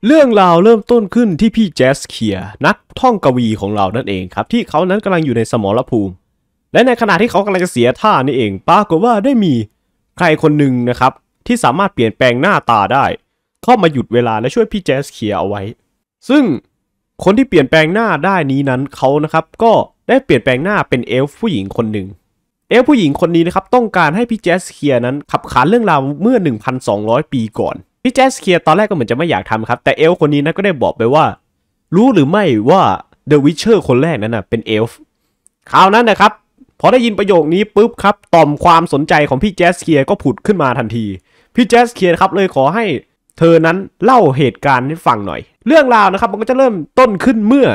เรื่องราวเริ่มต้นขึ้นที่พี่แจสเคียร์นักท่องกวีของเรานั่นเองครับที่เขานั้นกำลังอยู่ในสมรภูมิและในขณะที่เขากำลังจะเสียท่านี่เองปรากฏว่าได้มีใครคนหนึ่งนะครับที่สามารถเปลี่ยนแปลงหน้าตาได้เข้ามาหยุดเวลาและช่วยพี่แจสเคียร์เอาไว้ซึ่งคนที่เปลี่ยนแปลงหน้าได้นี้นั้นเขานะครับก็ได้เปลี่ยนแปลงหน้าเป็นเอลฟ์ผู้หญิงคนหนึ่งเอลฟ์ผู้หญิงคนนี้นะครับต้องการให้พี่แจสเคียร์นั้นขับขานเรื่องราวเมื่อ 1,200 ปีก่อนพี่แจสเคียร์ตอนแรกก็เหมือนจะไม่อยากทำครับแต่เอลฟ์คนนี้นะก็ได้บอกไปว่ารู้หรือไม่ว่าเดอะวิชเชอร์คนแรกนั้นนะเป็นเอลฟ์คราวนั้นนะครับพอได้ยินประโยคนี้ปุ๊บครับต่อมความสนใจของพี่แจสเคียร์ก็ผุดขึ้นมาทันทีพี่แจสเคียร์ครับเลยขอให้เธอนั้นเล่าเหตุการณ์ให้ฟังหน่อยเรื่องราวนะครับมันก็จะเริ่มต้นขึ้นเมื่อ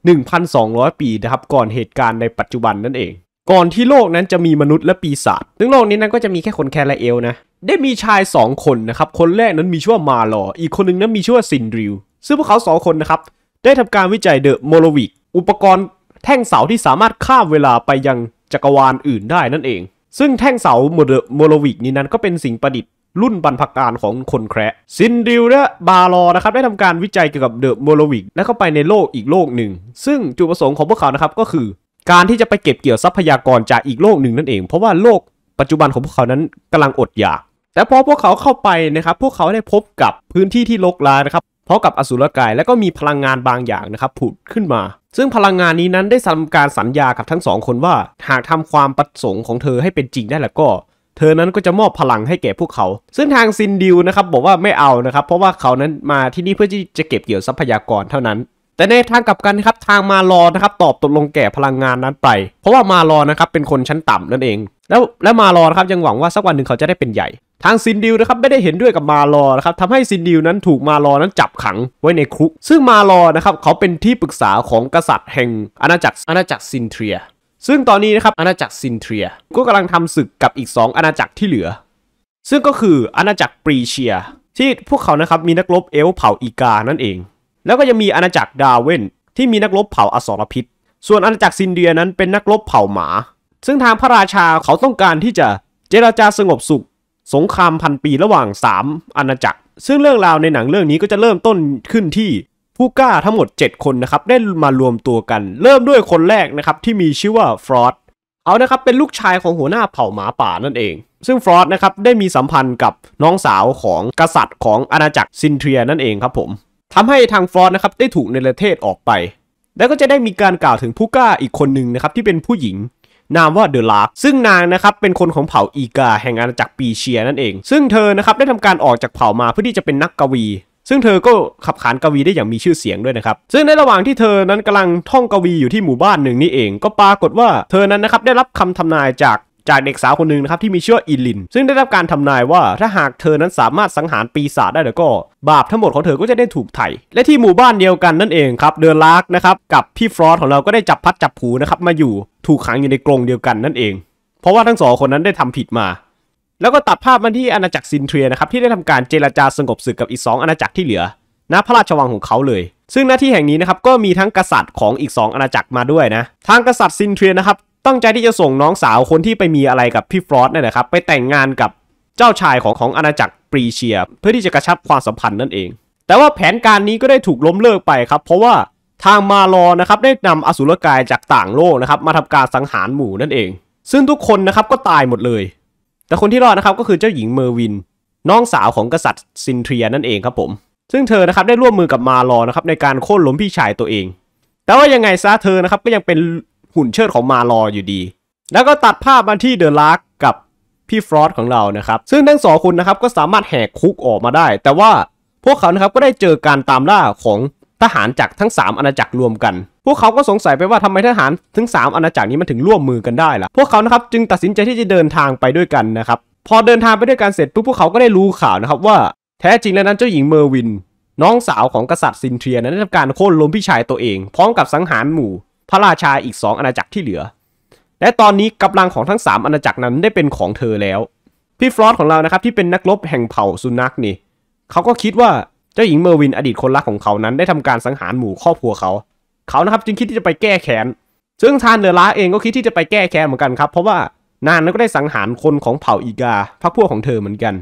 1,200 ปีนะครับก่อนเหตุการณ์ในปัจจุบันนั่นเองก่อนที่โลกนั้นจะมีมนุษย์และปีศาจซึ่งโลกนี้นั้นก็จะมีแค่คนแคร์และเอลนะได้มีชาย2คนนะครับคนแรกนั้นมีชื่อว่ามาลออีกคนหนึ่งนั้นมีชื่อว่าซินดริวซึ่งพวกเขา2คนนะครับได้ทำการวิจัยเดอะโมโลวิกอุปกรณ์แท่งเสาที่สามารถข้ามเวลาไปยังจักรวาลอื่นได้นั่นเองซึ่งแท่งเสาเดอะโมโลวิกนี้นั้นก็เป็นสิ่งประดิษฐ์รุ่นบรรพการของคนแคระซินดริวและบาลอนะครับได้ทำการวิจัยเกี่ยวกับเดอะโมโลวิกและเข้าไปในโลกอีกโลกหนึ่งซึ่งจุดประสงค์ของพวกเขานะครับก็คือการที่จะไปเก็บเกี่ยวทรัพยากรจากอีกโลกหนึ่งนั่นเองเพราะว่าโลกปัจจุบันของพวกเขานั้นกำลังอดอยากแต่พอพวกเขาเข้าไปนะครับพวกเขาได้พบกับพื้นที่ที่รกร้างนะครับเพราะกับอสุรกายและก็มีพลังงานบางอย่างนะครับผุดขึ้นมาซึ่งพลังงานนี้นั้นได้ทำการสัญญากับทั้ง2คนว่าหากทำความประสงค์ของเธอให้เป็นจริงได้แล้วก็เธอนั้นก็จะมอบพลังให้แก่พวกเขาซึ่งทางซินดิวนะครับบอกว่าไม่เอานะครับเพราะว่าเขานั้นมาที่นี่เพื่อที่จะเก็บเกี่ยวทรัพยากรเท่านั้นแต่ในทางกลับกันนะครับทางมาลอนะครับตอบตกลงแก่พลังงานนั้นไปเพราะว่ามาลอนะครับเป็นคนชั้นต่ำนั่นเองและมาลอนะครับยังหวังว่าสักวันหนึ่งเขาจะได้เป็นใหญ่ทางซินดิวนะครับไม่ได้เห็นด้วยกับมาลอนะครับทำให้ซินดิวนั้นถูกมาลอนั้นจับขังไว้ในคุกซึ่งมาลอนะครับเขาเป็นที่ปรึกษาของกษัตริย์แห่งอาณาจักรซินเทรียซึ่งตอนนี้นะครับอาณาจักรซินเทรียก็กำลังทำศึกกับอีก2อาณาจักรที่เหลือซึ่งก็คืออาณาจักรปรีเชียที่พวกเขานะครับมีนักรบเอลฟ์เผ่าอีกานั่นเองแล้วก็ยังมีอาณาจักรดาเวนที่มีนักรบเผ่าอสรพิษส่วนอาณาจักรซินเดียนั้นเป็นนักรบเผ่าหมาซึ่งทางพระราชาเขาต้องการที่จะเจรจาสงบสุขสงครามพันปีระหว่าง3อาณาจักรซึ่งเรื่องราวในหนังเรื่องนี้ก็จะเริ่มต้นขึ้นที่ผู้กล้าทั้งหมด7คนนะครับได้มารวมตัวกันเริ่มด้วยคนแรกนะครับที่มีชื่อว่าฟรอดเขานะครับเป็นลูกชายของหัวหน้าเผ่าหมาป่านั่นเองซึ่งฟรอดนะครับได้มีสัมพันธ์กับน้องสาวของกษัตริย์ของอาณาจักรซินเทรียนั่นเองครับผมทำให้ทางฟรอดนะครับได้ถูกเนรเทศออกไปแล้วก็จะได้มีการกล่าวถึงผู้กล้าอีกคนหนึ่งนะครับที่เป็นผู้หญิงนามว่าเดอะลาร์กซึ่งนางนะครับเป็นคนของเผ่าอีกาแห่งอาณาจักรปีเชียนั่นเองซึ่งเธอนะครับได้ทำการออกจากเผ่ามาเพื่อที่จะเป็นนักกวีซึ่งเธอก็ขับขานกวีได้อย่างมีชื่อเสียงด้วยนะครับซึ่งในระหว่างที่เธอนั้นกำลังท่องกวีอยู่ที่หมู่บ้านหนึ่งนี่เองก็ปรากฏว่าเธอนั้นนะครับได้รับคำทำนายจากเด็กสาวคนหนึ่งนะครับที่มีชื่ออิลินซึ่งได้รับการทำนายว่าถ้าหากเธอนั้นสามารถสังหารปีศาจได้แล้วก็บาปทั้งหมดของเธอก็จะได้ถูกไถ่และที่หมู่บ้านเดียวกันนั่นเองครับเดอะลาร์กนะครับกับพี่ฟรอสของเราก็ได้จับพัดจับผูนะครับมาอยู่ถูกขังอยู่ในกรงเดียวกันนั่นเองเพราะว่าทั้ง2คนนั้นได้ทำผิดมาแล้วก็ตัดภาพมาที่อาณาจักรซินเทรียนะครับที่ได้ทำการเจรจาสงบศึกกับอีก2อาณาจักรที่เหลือณพระราชวังของเขาเลยซึ่งหน้าที่แห่งนี้นะครับก็มีทั้งกษัตริย์ของอีก2อาณาจักรมาด้วยนะทางกษัตริย์ซินเทรียนะครับตั้งใจที่จะส่งน้องสาวคนที่ไปมีอะไรกับพี่ฟรอสเนี่ยนะครับไปแต่งงานกับเจ้าชายของอาณาจักรปรีเชียเพื่อที่จะกระชับความสัมพันธ์นั่นเองแต่ว่าแผนการนี้ก็ได้ถูกล้มเลิกไปครับเพราะว่าทางมาลอนะครับได้นำอสุรกายจากต่างโลกนะครับมาทำการสังหารหมู่นั่นเองซึ่งทุกคนนะครับก็ตายหมดเลยแต่คนที่รอดนะครับก็คือเจ้าหญิงเมอร์วินน้องสาวของกษัตริย์ซินเทรียนั่นเองครับผมซึ่งเธอนะครับได้ร่วมมือกับมาลอนะครับในการโค่นล้มพี่ชายตัวเองแต่ว่ายังไงซะเธอนะครับก็ยังเป็นหุ่นเชิดของมาลออยู่ดีแล้วก็ตัดภาพมาที่เดอะลาร์กกับพี่ฟรอสของเรานะครับซึ่งทั้ง2คนนะครับก็สามารถแหกคุกออกมาได้แต่ว่าพวกเขานะครับก็ได้เจอการตามล่าของทหารจากทั้ง3อาณาจักรรวมกันพวกเขาก็สงสัยไปว่าทำไมทหารทั้ง3อาณาจักรนี้มันถึงร่วมมือกันได้ล่ะพวกเขานะครับจึงตัดสินใจที่จะเดินทางไปด้วยกันนะครับพอเดินทางไปด้วยกันเสร็จปุ๊บพวกเขาก็ได้รู้ข่าวนะครับว่าแท้จริงแล้วนั้นเจ้าหญิงเมอร์วินน้องสาวของกษัตริย์ซินเทรียนั้นได้ทำการโค่นล้มพี่ชายตัวเองพร้อมกับสังหารหมู่พระราชาอีก2อาณาจักรที่เหลือและตอนนี้กำลังของทั้ง3อาณาจักรนั้นได้เป็นของเธอแล้วพี่ฟรอสของเรานะครับที่เป็นนักรบแห่งเผ่าสุนัขนี่เขาก็คิดว่าเจ้าหญิงเมอร์วินอดีตคนรักของเขานั้นได้ทำการสังหารหมู่ครอบครัวเขานะครับจึงคิดที่จะไปแก้แค้นซึ่งทานเดอะลาร์กเองก็คิดที่จะไปแก้แค้นเหมือนกันครับเพราะว่านางนั้นก็ได้สังหารคนของเผ่าอีกาพรรคพวกของเธอเหมือนกัน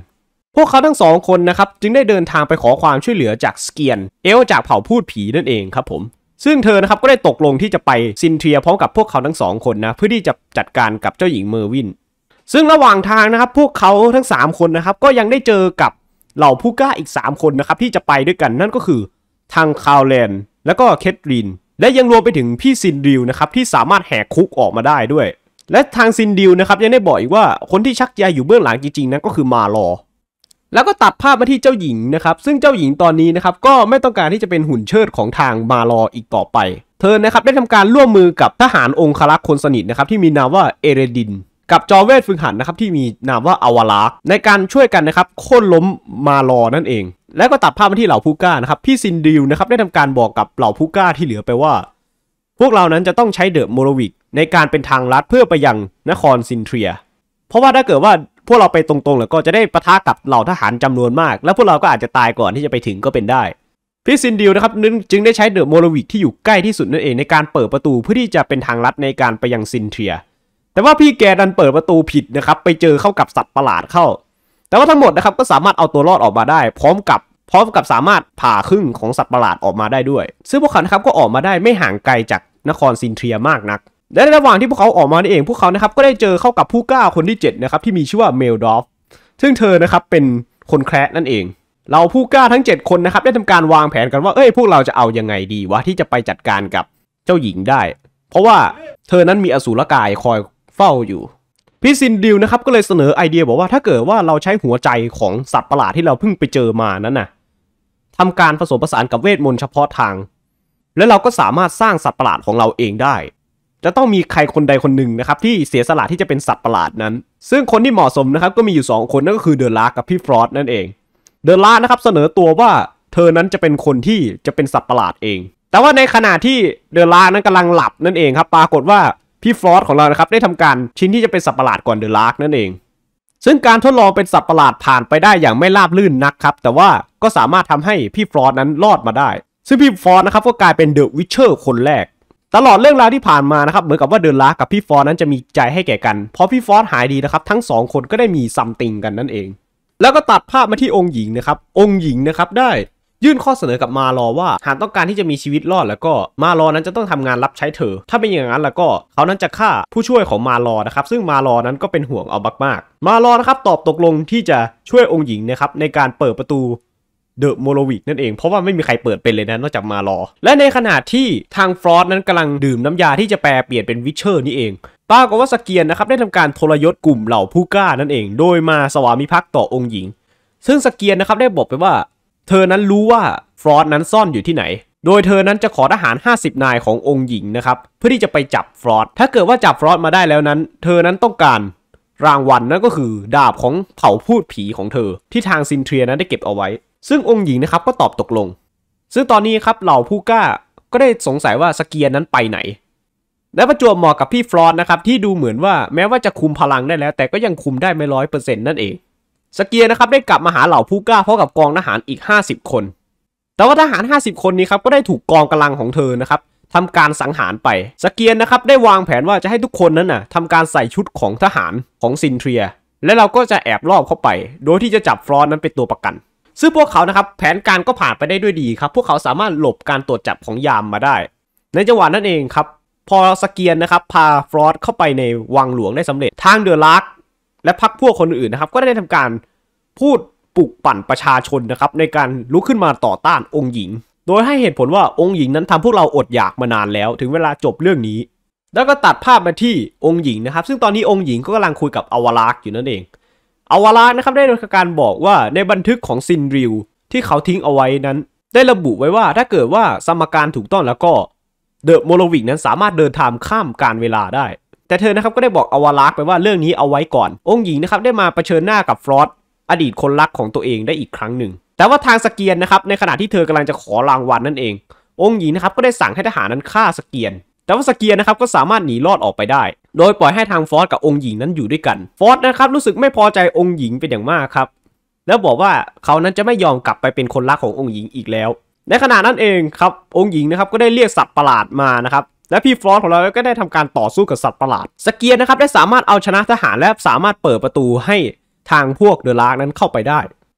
พวกเขาทั้งสองคนนะครับจึงได้เดินทางไปขอความช่วยเหลือจากสเกียนเอลจากเผ่าพูดผีนั่นเองครับผมซึ่งเธอนะครับก็ได้ตกลงที่จะไปซินเทียพร้อมกับพวกเขาทั้งสองคนนะเพื่อที่จะจัดการกับเจ้าหญิงเมอร์วินซึ่งระหว่างทางนะครับพวกเขาทั้ง3คนนะครับก็ยังได้เจอกับเหล่าผู้กล้าอีก3คนนะครับที่จะไปด้วยกันนั่นก็คือทางคาวแลนแล้วก็เคทรินและยังรวมไปถึงพี่ซินดิลนะครับที่สามารถแหกคุกออกมาได้ด้วยและทางซินดิลนะครับยังได้บอกอีกว่าคนที่ชักใยอยู่เบื้องหลังจริงๆนั้นก็คือมาลอแล้วก็ตัดภาพมาที่เจ้าหญิงนะครับซึ่งเจ้าหญิงตอนนี้นะครับก็ไม่ต้องการที่จะเป็นหุ่นเชิดของทางมาลออีกต่อไปเธอนะครับได้ทำการร่วมมือกับทหารองครักษ์คนสนิทนะครับที่มีนามว่าเอเรดินกับจอเวทฝึกหัดนะครับที่มีนามว่าอวารักษ์ในการช่วยกันนะครับโค่นล้มมาลอนั่นเองแล้วก็ตัดภาพมาที่เหล่าผู้กล้านะครับพี่ซินดิลนะครับได้ทำการบอกกับเหล่าผู้กล้าที่เหลือไปว่าพวกเรานั้นจะต้องใช้เดอะโมโรวิกในการเป็นทางลัดเพื่อไปยังนครซินเทียเพราะว่าถ้าเกิดว่าพวกเราไปตรงๆแล้วก็จะได้ปะทะกับเหล่าทหารจำนวนมากแล้วพวกเราก็อาจจะตายก่อนที่จะไปถึงก็เป็นได้พี่ซินดิลนะครับจึงได้ใช้เดอะโมโรวิกที่อยู่ใกล้ที่สุดนั่นเองในการเปิดประตูเพื่อที่จะเป็นทางลัดในการไปยังซินเทียแต่ว่าพี่แกดันเปิดประตูผิดนะครับไปเจอเข้ากับสัตว์ประหลาดเข้าแต่ว่าทั้งหมดนะครับก็สามารถเอาตัวรอดออกมาได้พร้อมกับสามารถผ่าครึ่งของสัตว์ประหลาดออกมาได้ด้วยซึ่งพวกเขานะครับก็ออกมาได้ไม่ห่างไกลจากนครซินเทียมากนักและในระหว่างที่พวกเขาออกมาเองพวกเขานะครับก็ได้เจอเข้ากับผู้กล้าคนที่7นะครับที่มีชื่อว่าเมลดอฟซึ่งเธอนะครับเป็นคนแคร์นั่นเองเราผู้กล้าทั้ง7คนนะครับได้ทำการวางแผนกันว่าพวกเราจะเอายังไงดีวะที่จะไปจัดการกับเจ้าหญิงได้เพราะว่าเธอนั้นมีอสูรกายคอยเฝ้าอยู่พี่ซินดิลนะครับก็เลยเสนอไอเดียบอกว่าถ้าเกิดว่าเราใช้หัวใจของสัตว์ประหลาดที่เราเพิ่งไปเจอมานั้นน่ะทำการผสมผสานกับเวทมนต์เฉพาะทางและเราก็สามารถสร้างสัตว์ประหลาดของเราเองได้จะต้องมีใครคนใดคนหนึ่งนะครับที่เสียสละที่จะเป็นสัตว์ประหลาดนั้นซึ่งคนที่เหมาะสมนะครับก็มีอยู่2คนนั่นก็คือเดอะลาร์กับพี่ฟรอสนั่นเองเดอะลาร์นะครับเสนอตัวว่าเธอนั้นจะเป็นคนที่จะเป็นสัตว์ประหลาดเองแต่ว่าในขณะที่เดอะลาร์นั้นกำลังหลับนั่นเองครับปรากฏว่าพี่ฟรอสของเรานะครับได้ทำการชิ้นที่จะเป็นสัตว์ประหลาดก่อนเดอะลาร์นั่นเองซึ่งการทดลองเป็นสัตว์ประหลาดผ่านไปได้อย่างไม่ราบรื่นนักครับแต่ว่าก็สามารถทำให้พี่ฟรอสนั้นรอดมาได้ซึ่งพี่ฟรอสนะครับก็กลายเป็นเดอะวิชเชอร์คนแรกตลอดเรื่องราวที่ผ่านมานะครับเหมือนกับว่าเดอะลาร์กับพี่ฟอร์นั้นจะมีใจให้แก่กันพอพี่ฟอร์หายดีนะครับทั้ง2คนก็ได้มีซัมติงกันนั่นเองแล้วก็ตัดภาพมาที่องค์หญิงนะครับองค์หญิงนะครับได้ยื่นข้อเสนอกับมาลอว่าหากต้องการที่จะมีชีวิตรอดแล้วก็มาลอนั้นจะต้องทำงานรับใช้เธอถ้าเป็นอย่างนั้นแล้วก็เขานั้นจะฆ่าผู้ช่วยของมาลอนะครับซึ่งมาลอนั้นก็เป็นห่วงเอามากๆมาลอนะครับตอบตกลงที่จะช่วยองค์หญิงนะครับในการเปิดประตูเดอะโมโลวิกนั่นเองเพราะว่าไม่มีใครเปิดเป็นเลยนะนอกจากมาลอและในขณะที่ทางฟรอสนั้นกำลังดื่มน้ำยาที่จะแปลเปลี่ยนเป็นวิชเชอร์นี่เองปรากฏว่าสเกียนนะครับได้ทำการทรยศกลุ่มเหล่าผู้กล้านั่นเองโดยมาสวามิภักดิ์ต่อองค์หญิงซึ่งสเกียนนะครับได้บอกไปว่าเธอนั้นรู้ว่าฟรอสนั้นซ่อนอยู่ที่ไหนโดยเธอนั้นจะขอทหาร50นายขององค์หญิงนะครับเพื่อที่จะไปจับฟรอสถ้าเกิดว่าจับฟรอสมาได้แล้วนั้นเธอนั้นต้องการรางวัลนั่นก็คือดาบของเผ่าพูดผีของเธอที่ทางซินเทียนั้นได้เก็บเอาไว้ซึ่งองค์หญิงนะครับก็ตอบตกลงซึ่งตอนนี้ครับเหล่าผู้กล้าก็ได้สงสัยว่าสเกียนนั้นไปไหนและประจวบเหมาะกับพี่ฟรอสนะครับที่ดูเหมือนว่าแม้ว่าจะคุมพลังได้แล้วแต่ก็ยังคุมได้ไม่100%นั่นเองสเกียนนะครับได้กลับมาหาเหล่าผู้กล้าพร้อมกับกองทหารอีก50คนแต่ว่าทหาร50คนนี้ครับก็ได้ถูกกองกำลังของเธอนะครับทำการสังหารไปสเกียนนะครับได้วางแผนว่าจะให้ทุกคนนั้นทำการใส่ชุดของทหารของซินเทียและเราก็จะแอบลอบเข้าไปโดยที่จะจับฟรอสนั้นเป็นตัวประกันซึ่งพวกเขานะครับแผนการก็ผ่านไปได้ด้วยดีครับพวกเขาสามารถหลบการตรวจจับของยามมาได้ในจังหวะนั้นเองครับพอสเกียนนะครับพาฟรอสเข้าไปในวังหลวงได้สำเร็จทางเดอะลาร์กและพรรคพวกคนอื่นนะครับก็ได้ทำการพูดปลุกปั่นประชาชนนะครับในการลุกขึ้นมาต่อต้านองค์หญิงโดยให้เหตุผลว่าองค์หญิงนั้นทำพวกเราอดอยากมานานแล้วถึงเวลาจบเรื่องนี้แล้วก็ตัดภาพมาที่องค์หญิงนะครับซึ่งตอนนี้องค์หญิงก็กำลังคุยกับอวารักษ์อยู่นั่นเองอวารักษ์นะครับได้ทำการบอกว่าในบันทึกของซินริลที่เขาทิ้งเอาไว้นั้นได้ระบุไว้ว่าถ้าเกิดว่าสมการถูกต้องแล้วก็เดอะโมโลวิกนั้นสามารถเดินทางข้ามการเวลาได้แต่เธอนะครับก็ได้บอกอวารักษ์ไปว่าเรื่องนี้เอาไว้ก่อนองค์หญิงนะครับได้มาเผชิญหน้ากับฟรอสอดีตคนรักของตัวเองได้อีกครั้งหนึ่งแต่ว่าทางสเกียนนะครับในขณะที่เธอกำลังจะขอรางวัลนั่นเององค์หญิงนะครับก็ได้สั่งให้ทหารนั้นฆ่าสเกียนแต่ว่าสเกียนนะครับก็สามารถหนีรอดออกไปได้โดยปล่อยให้ทางฟอสกับองค์หญิงนั้นอยู่ด้วยกันฟอสนะครับรู้สึกไม่พอใจองค์หญิงเป็นอย่างมากครับแล้วบอกว่าเขานั้นจะไม่ยอมกลับไปเป็นคนรักขององค์หญิงอีกแล้วในขณะนั้นเองครับองค์หญิงนะครับก็ได้เรียกสัตว์ประหลาดมานะครับและพี่ฟอสของเราก็ได้ทำการต่อสู้กับสัตว์ประหลาดสเกียนนะครับได้สามารถเอาชนะทหารและสามารถเปิดประตูให้ทางพวกเดอะลาร์กนั้นเข้าไปได้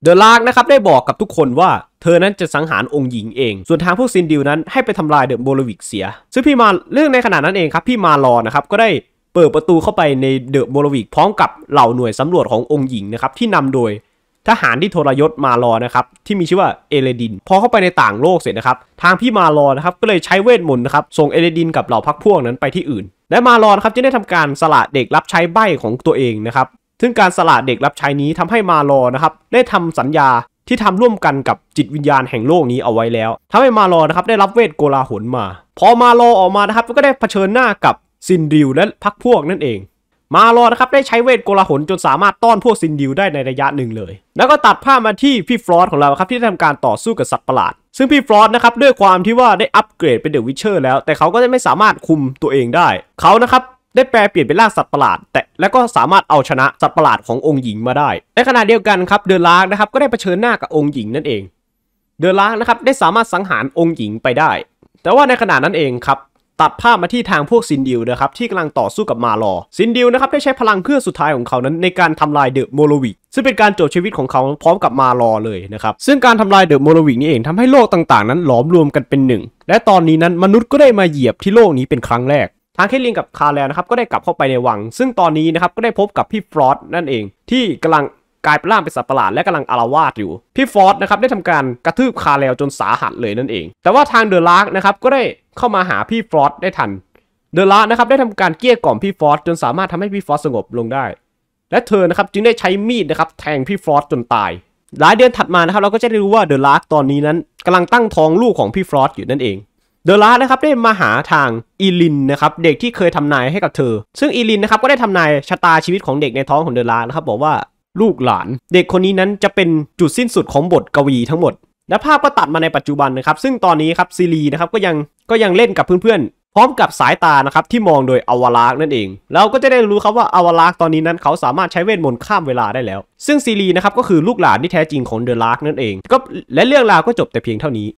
เดอะลาร์กนะครับได้บอกกับทุกคนว่าเธอนั้นจะสังหารองค์หญิงเองส่วนทางพวกซินดิลนั้นให้ไปทำลายเดอะโบลวิกเสียซึ่งพี่มาเรื่องในขณะนั้นเองครับพี่มาลอนะครับก็ได้เปิดประตูเข้าไปในเดอะโบลวิกพร้อมกับเหล่าหน่วยสำรวจขององค์หญิงนะครับที่นำโดยทหารที่ทรยศมาลอนะครับที่มีชื่อว่าเอเลดินพอเข้าไปในต่างโลกเสร็จนะครับทางพี่มาลอนะครับก็เลยใช้เวทมนต์นะครับส่งเอเลดินกับเหล่าพรรคพวกนั้นไปที่อื่นและมาลอนะครับจะได้ทำการสละเด็กรับใช้ใบ้ของตัวเองนะครับซึ่งการสละเด็กรับใช้นี้ทำให้มาลอนะครับได้ทำสัญญาที่ทำร่วมกันกับจิตวิญญาณแห่งโลกนี้เอาไว้แล้วทำให้มาลอนะครับได้รับเวทโกลาหลมาพอมาลอออกมานะครับก็ได้เผชิญหน้ากับซินดิลและพรรคพวกนั่นเองมาลอนะครับได้ใช้เวทโกลาหลจนสามารถต้อนพวกซินดิลได้ในระยะหนึ่งเลยแล้วก็ตัดภาพมาที่พี่ฟลอสของเราครับที่ได้ทำการต่อสู้กับสัตว์ประหลาดซึ่งพี่ฟลอสนะครับด้วยความที่ว่าได้อัปเกรดเป็นเดอะวิชเชอร์แล้วแต่เขาก็ไม่สามารถคุมตัวเองได้เขานะครับได้แปลเปลี่ยนเป็นร่างสัตว์ประหลาดแต่แล้วก็สามารถเอาชนะสัตว์ประหลาดขององค์หญิงมาได้ในขณะเดียวกันครับเดอะลาร์กนะครับก็ได้เผชิญหน้ากับองค์หญิงนั่นเองเดอะลาร์กนะครับได้สามารถสังหารองค์หญิงไปได้แต่ว่าในขณะนั้นเองครับตัดภาพมาที่ทางพวกซินดิลนะครับที่กำลังต่อสู้กับมาลอซินดิลนะครับได้ใช้พลังเครื่องสุดท้ายของเขานั้นในการทำลายเดอะโมโลวิกซึ่งเป็นการจบชีวิตของเขาพร้อมกับมาลอเลยนะครับซึ่งการทำลายเดอะโมโลวิกนี่เองทำให้โลกต่างๆนั้นหลอมรวมกันเป็นหนึ่งและตอนนี้นั้นมนุษย์ก็ได้มาเหยียบที่โลกนี้เป็นครั้งแรกทางเคทลินกับคาร์แลนนะครับก็ได้กลับเข้าไปในวังซึ่งตอนนี้นะครับก็ได้พบกับพี่ฟรอสนั่นเองที่กำลังกลายเป็นร่างเป็นสัตว์ประหลาดและกำลังอาละวาดอยู่พี่ฟรอสนะครับได้ทำการกระทืบคาร์แลนจนสาหัสเลยนั่นเองแต่ว่าทางเดอะลาร์กนะครับก็ได้เข้ามาหาพี่ฟรอสได้ทันเดอะลาร์กนะครับได้ทำการเกลี้ยกล่อมพี่ฟรอสจนสามารถทำให้พี่ฟรอสสงบลงได้และเธอนะครับจึงได้ใช้มีดนะครับแทงพี่ฟรอสจนตายหลายเดือนถัดมานะครับเราก็จะได้รู้ว่าเดอะลาร์กตอนนี้นั้นกำลังตั้งท้องลูกของพี่ฟรอสอยู่นั่นเองเดอะลาร์กนะครับได้มาหาทางอีลินนะครับเด็กที่เคยทำนายให้กับเธอซึ่งอีลินนะครับก็ได้ทำนายชะตาชีวิตของเด็กในท้องของเดอะลาร์กนะครับบอกว่าลูกหลานเด็กคนนี้นั้นจะเป็นจุดสิ้นสุดของบทกวีทั้งหมดและภาพก็ตัดมาในปัจจุบันนะครับซึ่งตอนนี้ครับซีรีนะครับก็ยังเล่นกับเพื่อนๆพร้อมกับสายตานะครับที่มองโดยอวาร์กนั่นเองเราก็จะได้รู้ครับว่าอวาร์กตอนนี้นั้นเขาสามารถใช้เวทมนต์ข้ามเวลาได้แล้วซึ่งซีรีนะครับก็คือลูกหลานที่แท้จริงของเดอะลาร์กนั่นเองก็และเรื่องราวก็จบแต่เพียงเท่านี้